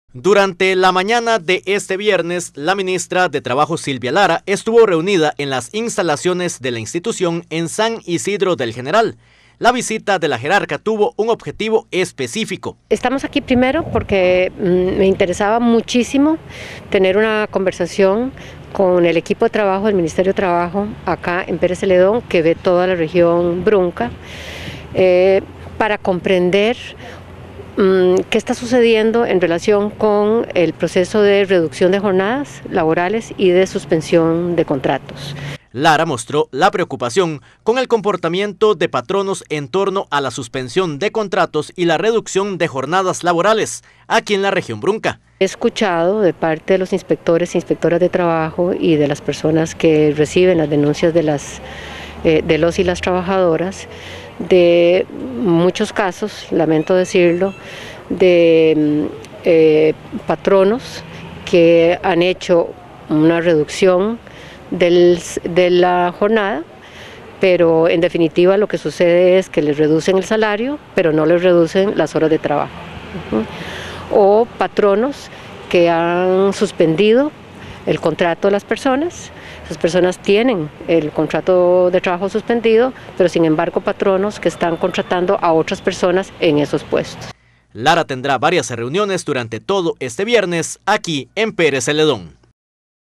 Durante la mañana de este viernes, la ministra de Trabajo Silvia Lara estuvo reunida en las instalaciones de la institución en San Isidro del General. La visita de la jerarca tuvo un objetivo específico. Estamos aquí primero porque me interesaba muchísimo tener una conversación con el equipo de trabajo del Ministerio de Trabajo acá en Pérez Celedón, que ve toda la región Brunca, para comprender qué está sucediendo en relación con el proceso de reducción de jornadas laborales y de suspensión de contratos. Lara mostró la preocupación con el comportamiento de patronos en torno a la suspensión de contratos y la reducción de jornadas laborales aquí en la región Brunca. He escuchado de parte de los inspectores e inspectoras de trabajo y de las personas que reciben las denuncias de los y las trabajadoras, de muchos casos, lamento decirlo, de patronos que han hecho una reducción de la jornada, pero en definitiva lo que sucede es que les reducen el salario, pero no les reducen las horas de trabajo. O patronos que han suspendido el contrato de las personas. Esas personas tienen el contrato de trabajo suspendido, pero sin embargo patronos que están contratando a otras personas en esos puestos. Lara tendrá varias reuniones durante todo este viernes aquí en Pérez Celedón.